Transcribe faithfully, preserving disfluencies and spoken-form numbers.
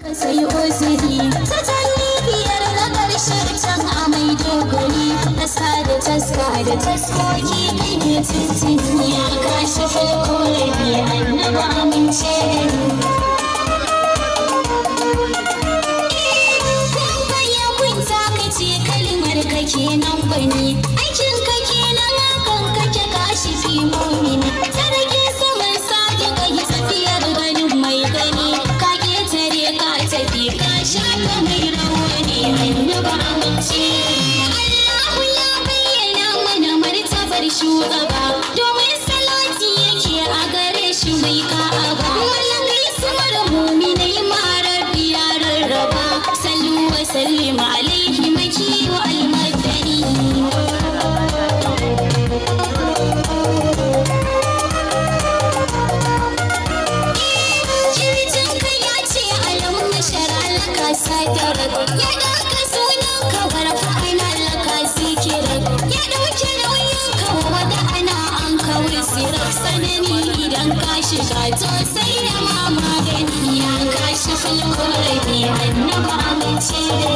sai uzuri ta tanni biyar na ƙarshe can a mai dogari ƙasa da taska da taskoki kai ne tuntuni ya kashi falko rabi annaba amince kenan bane aikin ka kenan hakan kake kashi fi mumini sarki saman sake kai tafiyar ganin mai gani ka ketare ka tafi ka shafa mai rawani annaba amince Allahu ya bayyana mana martabar shugaba domin salati yake a gare shi mai ka'aba wallahi sumar mu'minai ma rabbi ya rarraba sallu wa sallim alaihi maki wa ya ɗauka sunan kawar fa'ina laka zikirar ya ɗauki nauyin kawo da ana an kawai sirar sanani idan ka shiga to sai da ma magani ya kashi falko rabi annaba amince